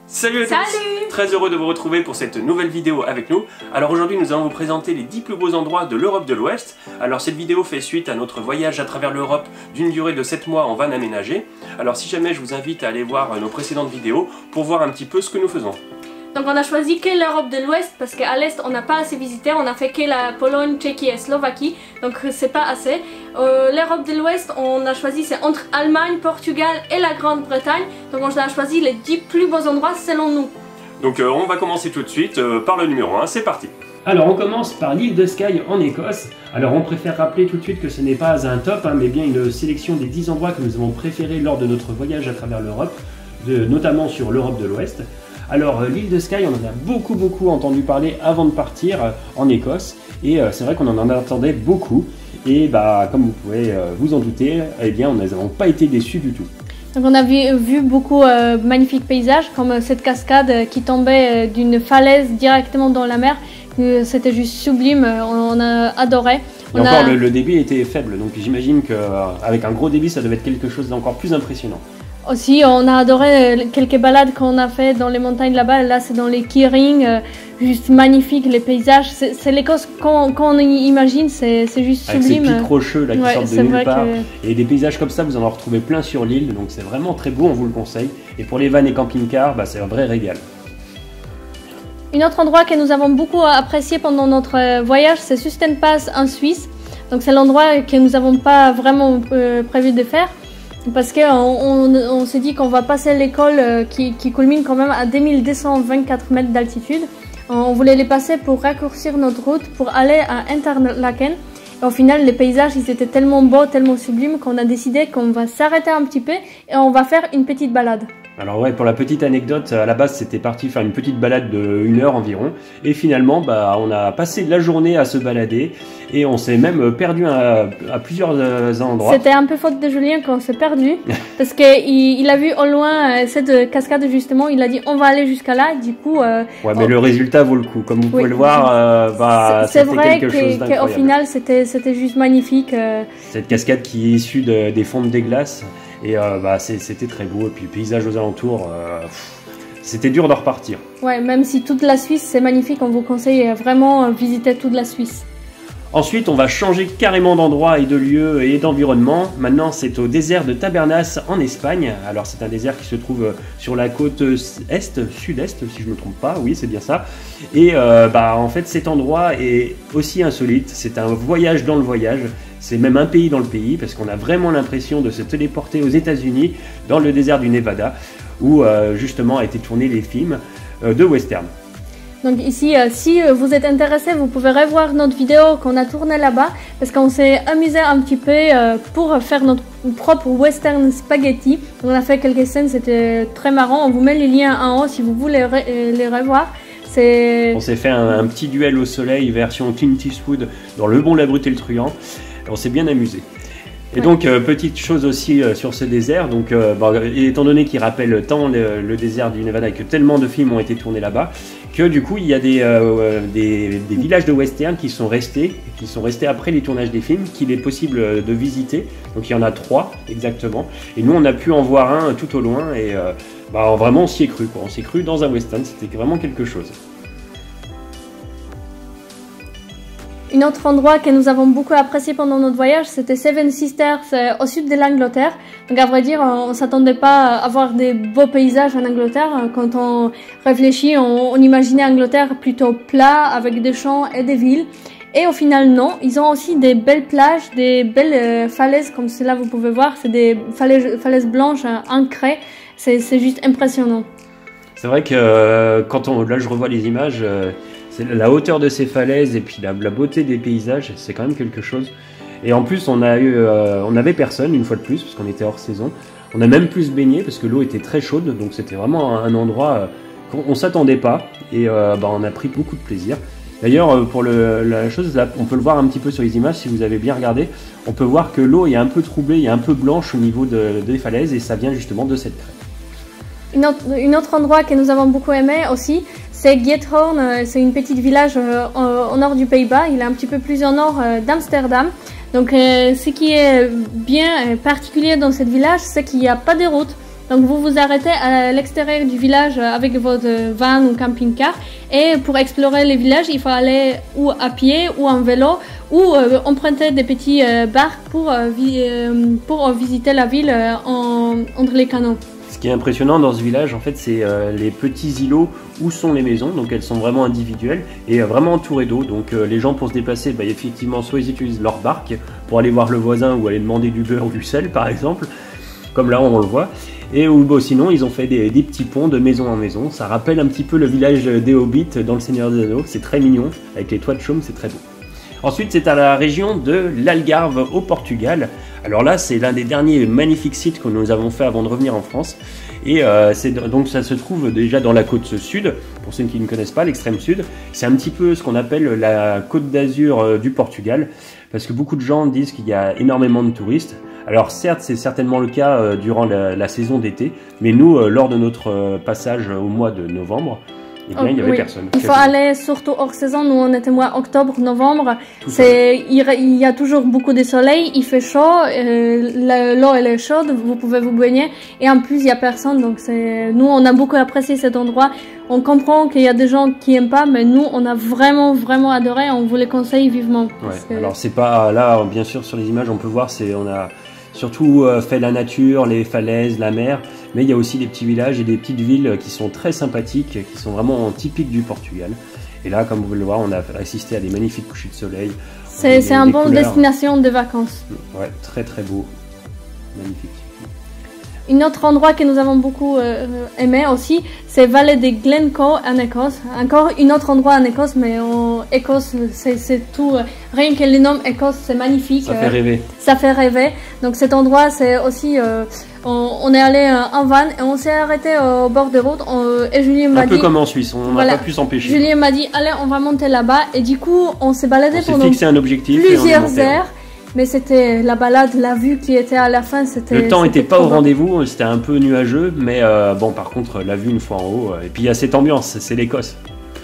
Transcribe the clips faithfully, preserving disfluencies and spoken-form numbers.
Salut à tous! Salut! Très heureux de vous retrouver pour cette nouvelle vidéo avec nous. Alors aujourd'hui nous allons vous présenter les dix plus beaux endroits de l'Europe de l'Ouest. Alors cette vidéo fait suite à notre voyage à travers l'Europe d'une durée de sept mois en van aménagé. Alors si jamais je vous invite à aller voir nos précédentes vidéos pour voir un petit peu ce que nous faisons. Donc on a choisi que l'Europe de l'Ouest parce qu'à l'Est on n'a pas assez visité, on a fait que la Pologne, Tchéquie et Slovaquie, donc c'est pas assez. Euh, L'Europe de l'Ouest on a choisi c'est entre Allemagne, Portugal et la Grande-Bretagne, donc on a choisi les dix plus beaux endroits selon nous. Donc euh, on va commencer tout de suite euh, par le numéro un, c'est parti. Alors on commence par l'île de Skye en Écosse. Alors on préfère rappeler tout de suite que ce n'est pas un top, hein, mais bien une sélection des dix endroits que nous avons préférés lors de notre voyage à travers l'Europe, notamment sur l'Europe de l'Ouest. Alors euh, l'île de Skye, on en a beaucoup beaucoup entendu parler avant de partir euh, en Écosse, et euh, c'est vrai qu'on en attendait beaucoup, et bah comme vous pouvez euh, vous en douter, eh bien nous n'avons pas été déçus du tout. Donc on a vu, vu beaucoup de euh, magnifiques paysages, comme euh, cette cascade euh, qui tombait euh, d'une falaise directement dans la mer. Euh, C'était juste sublime, euh, on, on a adoré. Et on encore a... le, le débit était faible, donc j'imagine qu'avec un gros débit ça devait être quelque chose d'encore plus impressionnant. Aussi, on a adoré quelques balades qu'on a fait dans les montagnes là-bas. Là, c'est dans les Keering, euh, juste magnifique, les paysages. C'est l'Écosse qu'on qu'on imagine, c'est juste avec sublime. Avec ces pics rocheux là, qui ouais, sortent de nulle part. Que... Et des paysages comme ça, vous en retrouvez plein sur l'île, donc c'est vraiment très beau, on vous le conseille. Et pour les vannes et camping-cars, bah, c'est un vrai régal. Un autre endroit que nous avons beaucoup apprécié pendant notre voyage, c'est Susten Pass en Suisse. Donc c'est l'endroit que nous n'avons pas vraiment euh, prévu de faire. Parce qu'on on, on s'est dit qu'on va passer l'école euh, qui, qui culmine quand même à deux mille deux cent vingt-quatre mètres d'altitude. On voulait les passer pour raccourcir notre route pour aller à Interlaken. Et au final, les paysages ils étaient tellement beaux, tellement sublimes qu'on a décidé qu'on va s'arrêter un petit peu et on va faire une petite balade. Alors ouais, pour la petite anecdote, à la base c'était parti faire une petite balade de une heure environ, et finalement bah, on a passé la journée à se balader, et on s'est même perdu à, à plusieurs endroits. C'était un peu faute de Julien qu'on s'est perdu, parce qu'il il a vu au loin cette cascade justement, il a dit on va aller jusqu'à là, du coup... Euh, ouais mais on... le résultat vaut le coup, comme vous oui. pouvez le voir, euh, bah, c'est vrai quelque chose d'incroyable. Qu'au final c'était juste magnifique. Euh... Cette cascade qui est issue de, des fontes des glaces. Et euh, bah, c'était très beau, et puis le paysage aux alentours, euh, c'était dur de repartir. Ouais, même si toute la Suisse c'est magnifique, on vous conseille vraiment visiter toute la Suisse. Ensuite, on va changer carrément d'endroit et de lieu et d'environnement. Maintenant, c'est au désert de Tabernas en Espagne. Alors, c'est un désert qui se trouve sur la côte est, sud-est, si je ne me trompe pas. Oui, c'est bien ça. Et euh, bah, en fait, cet endroit est aussi insolite. C'est un voyage dans le voyage. C'est même un pays dans le pays, parce qu'on a vraiment l'impression de se téléporter aux États-Unis, dans le désert du Nevada, où euh, justement a été tourné les films euh, de western. Donc ici, euh, si vous êtes intéressé, vous pouvez revoir notre vidéo qu'on a tournée là-bas, parce qu'on s'est amusé un petit peu euh, pour faire notre propre western spaghetti. On a fait quelques scènes, c'était très marrant. On vous met les liens en haut si vous voulez re les revoir. On s'est fait un, un petit duel au soleil version Clint Eastwood dans Le Bon, la Brute et le Truand. On s'est bien amusé. Et ouais. donc, euh, petite chose aussi euh, sur ce désert, donc, euh, bah, étant donné qu'il rappelle tant le, le désert du Nevada et que tellement de films ont été tournés là-bas, que du coup il y a des, euh, des, des villages de western qui sont restés, qui sont restés après les tournages des films, qu'il est possible de visiter. Donc il y en a trois exactement. Et nous on a pu en voir un tout au loin, et euh, bah, vraiment on s'y est cru, quoi. On s'y est cru dans un western, c'était vraiment quelque chose. Un autre endroit que nous avons beaucoup apprécié pendant notre voyage, c'était Seven Sisters euh, au sud de l'Angleterre. Donc à vrai dire, on ne s'attendait pas à avoir des beaux paysages en Angleterre. Quand on réfléchit, on, on imaginait Angleterre plutôt plat, avec des champs et des villes. Et au final, non. Ils ont aussi des belles plages, des belles euh, falaises, comme cela vous pouvez voir. C'est des falaises, falaises blanches euh, ancrées. C'est juste impressionnant. C'est vrai que euh, quand on, là je revois les images... Euh... La hauteur de ces falaises et puis la, la beauté des paysages, c'est quand même quelque chose. Et en plus, on a eu, euh, on avait personne une fois de plus parce qu'on était hors saison. On a même pu se baigner parce que l'eau était très chaude, donc c'était vraiment un, un endroit euh, qu'on ne s'attendait pas, et euh, bah, on a pris beaucoup de plaisir. D'ailleurs, pour le, la chose, là, on peut le voir un petit peu sur les images si vous avez bien regardé. On peut voir que l'eau est un peu troublée, est un peu blanche au niveau de, des falaises, et ça vient justement de cette crête. Une autre, une autre endroit que nous avons beaucoup aimé aussi, c'est Giethoorn. C'est une petite village euh, au nord du Pays-Bas. Il est un petit peu plus au nord euh, d'Amsterdam. Donc euh, ce qui est bien particulier dans ce village, c'est qu'il n'y a pas de route. Donc vous vous arrêtez à l'extérieur du village avec votre van ou camping-car et pour explorer le village, il faut aller ou à pied ou en vélo ou euh, emprunter des petits euh, barques pour, euh, vi euh, pour visiter la ville euh, en, entre les canaux. Ce qui est impressionnant dans ce village, en fait, c'est euh, les petits îlots où sont les maisons. Donc elles sont vraiment individuelles et euh, vraiment entourées d'eau. Donc euh, les gens pour se déplacer, bah, effectivement, soit ils utilisent leur barque pour aller voir le voisin ou aller demander du beurre ou du sel, par exemple, comme là on le voit. Et ou bon, sinon ils ont fait des, des petits ponts de maison en maison. Ça rappelle un petit peu le village des Hobbits dans le Seigneur des Anneaux. C'est très mignon avec les toits de chaume, c'est très beau. Ensuite, c'est à la région de l'Algarve au Portugal. Alors là, c'est l'un des derniers magnifiques sites que nous avons fait avant de revenir en France. Et euh, donc ça se trouve déjà dans la côte sud, pour ceux qui ne connaissent pas, l'extrême sud. C'est un petit peu ce qu'on appelle la côte d'Azur euh, du Portugal, parce que beaucoup de gens disent qu'il y a énormément de touristes. Alors certes, c'est certainement le cas euh, durant la, la saison d'été, mais nous, euh, lors de notre euh, passage au mois de novembre, eh bien, oh, il n'y avait oui. personne. Il faut aller surtout hors saison. Nous, on était mois octobre, novembre. C'est, il, il y a toujours beaucoup de soleil, il fait chaud, euh, l'eau elle est chaude, vous pouvez vous baigner. Et en plus, il n'y a personne. Donc, c'est, nous, on a beaucoup apprécié cet endroit. On comprend qu'il y a des gens qui aiment pas, mais nous, on a vraiment, vraiment adoré. On vous les conseille vivement. Ouais. Que... Alors, c'est pas là, bien sûr, sur les images, on peut voir, c'est, on a surtout euh, fait la nature, les falaises, la mer, mais il y a aussi des petits villages et des petites villes qui sont très sympathiques, qui sont vraiment typiques du Portugal. Et là, comme vous pouvez le voir, on a assisté à des magnifiques couchers de soleil. C'est un bon destination de vacances. Ouais, très très beau, magnifique. Un autre endroit que nous avons beaucoup euh, aimé aussi, c'est Vallée de Glencoe en Écosse. Encore un autre endroit en Écosse, mais en Écosse, c'est tout. Rien que le nom Écosse, c'est magnifique. Ça fait rêver. Euh, ça fait rêver. Donc cet endroit, c'est aussi... Euh, on, on est allé euh, en van et on s'est arrêté au bord de route. On, et Julien m'a dit... Un peu comme en Suisse, on n'a voilà, pas pu s'empêcher. Julien m'a dit, allez, on va monter là-bas. Et du coup, on s'est baladé on pendant fixé un objectif plusieurs heures. Mais c'était la balade, la vue qui était à la fin, c'était... Le temps n'était pas au rendez-vous, c'était un peu nuageux, mais euh, bon, par contre, la vue une fois en haut, et puis il y a cette ambiance, c'est l'Écosse.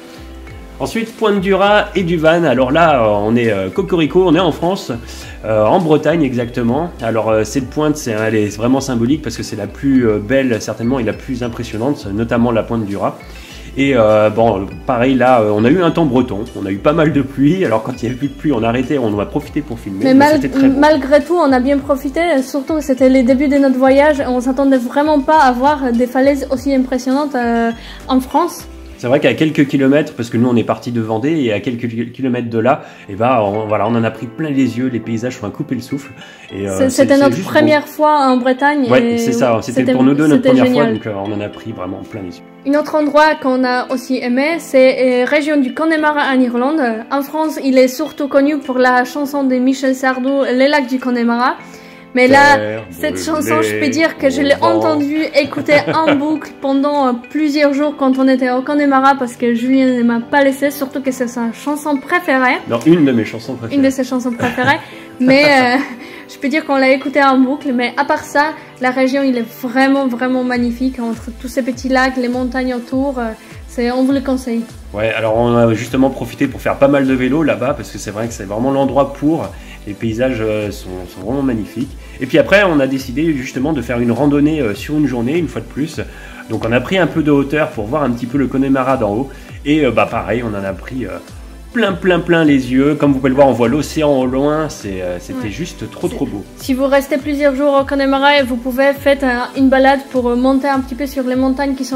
Ensuite, Pointe du Raz et du Van. Alors là, on est euh, cocorico, on est en France, euh, en Bretagne exactement. Alors euh, cette pointe, c'est, elle est vraiment symbolique parce que c'est la plus euh, belle, certainement, et la plus impressionnante, notamment la Pointe du Raz. Et euh, bon, pareil là, on a eu un temps breton, on a eu pas mal de pluie. Alors quand il n'y avait plus de pluie, on a arrêté, on en a profité pour filmer. Mais, mais mal, très malgré tout, on a bien profité. Surtout que c'était les débuts de notre voyage. On s'attendait vraiment pas à voir des falaises aussi impressionnantes euh, en France. C'est vrai qu'à quelques kilomètres, parce que nous on est parti de Vendée, et à quelques kilomètres de là, et ben on, voilà, on en a pris plein les yeux, les paysages sont à couper le souffle. Euh, c'était notre première beau. fois en Bretagne. Ouais, c'est ça, c'était pour nous deux notre première génial. fois, donc euh, on en a pris vraiment plein les yeux. Un autre endroit qu'on a aussi aimé, c'est la région du Connemara en Irlande. En France, il est surtout connu pour la chanson de Michel Sardou, Les lacs du Connemara. Mais là, Terre cette chanson, je peux dire que je l'ai entendue écouter en boucle pendant plusieurs jours quand on était au Connemara parce que Julien ne m'a pas laissé, surtout que c'est sa chanson préférée. Non, une de mes chansons préférées. Une de ses chansons préférées. Mais euh, je peux dire qu'on l'a écoutée en boucle. Mais à part ça, la région, il est vraiment, vraiment magnifique. Entre tous ces petits lacs, les montagnes autour, c'est, on vous le conseille. Ouais, alors on a justement profité pour faire pas mal de vélo là-bas parce que c'est vrai que c'est vraiment l'endroit pour. Les paysages sont, sont vraiment magnifiques. Et puis après, on a décidé justement de faire une randonnée sur une journée, une fois de plus. Donc on a pris un peu de hauteur pour voir un petit peu le Connemara d'en haut. Et bah pareil, on en a pris plein, plein, plein les yeux. Comme vous pouvez le voir, on voit l'océan au loin. C'était ouais. juste trop, trop beau. Si vous restez plusieurs jours au Connemara, vous pouvez faire une balade pour monter un petit peu sur les montagnes qui sont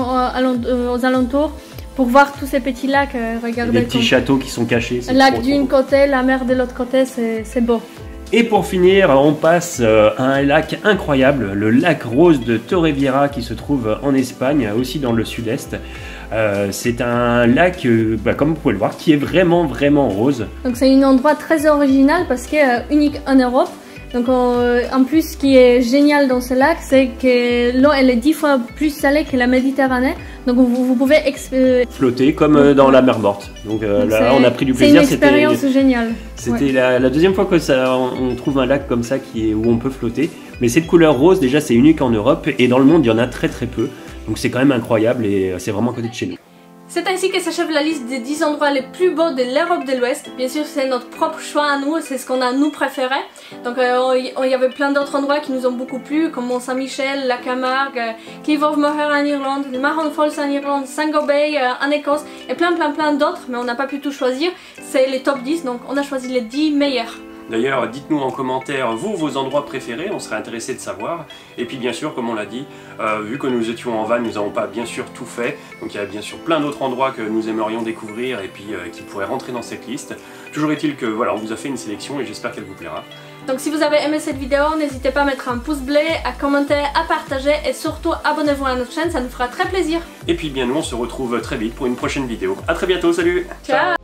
aux alentours. Pour voir tous ces petits lacs, euh, regardez. Des petits comme... châteaux qui sont cachés. Lac d'une côté, la mer de l'autre côté, c'est beau. Et pour finir, on passe euh, à un lac incroyable, le lac Rose de Torrevieja qui se trouve en Espagne, aussi dans le sud-est. Euh, c'est un lac, euh, bah, comme vous pouvez le voir, qui est vraiment, vraiment rose. Donc c'est un endroit très original parce que euh, unique en Europe. Donc on, en plus, ce qui est génial dans ce lac, c'est que l'eau elle est dix fois plus salée que la Méditerranée. Donc vous, vous pouvez euh... flotter comme euh, dans la mer morte. Donc, euh, Donc là, on a pris du plaisir. C'est une expérience géniale. C'était ouais. la, la deuxième fois que ça, on, on trouve un lac comme ça qui est, où on peut flotter. Mais cette couleur rose, déjà, c'est unique en Europe et dans le monde, il y en a très très peu. Donc c'est quand même incroyable et c'est vraiment à côté de chez nous. C'est ainsi que s'achève la liste des dix endroits les plus beaux de l'Europe de l'Ouest. Bien sûr, c'est notre propre choix à nous, c'est ce qu'on a nous préféré. Donc euh, il y avait plein d'autres endroits qui nous ont beaucoup plu, comme Mont-Saint-Michel, la Camargue, euh, Clive of Moher en Irlande, les Mahon Falls en Irlande, Saint-Gobain euh, en Écosse, et plein plein plein d'autres, mais on n'a pas pu tout choisir. C'est les top dix, donc on a choisi les dix meilleurs. D'ailleurs, dites-nous en commentaire, vous, vos endroits préférés, on serait intéressé de savoir. Et puis bien sûr, comme on l'a dit, euh, vu que nous étions en van, nous n'avons pas bien sûr tout fait. Donc il y a bien sûr plein d'autres endroits que nous aimerions découvrir et puis euh, qui pourraient rentrer dans cette liste. Toujours est-il que voilà, on vous a fait une sélection et j'espère qu'elle vous plaira. Donc si vous avez aimé cette vidéo, n'hésitez pas à mettre un pouce bleu, à commenter, à partager et surtout abonnez-vous à notre chaîne, ça nous fera très plaisir. Et puis bien nous, on se retrouve très vite pour une prochaine vidéo. A très bientôt, salut! Ciao.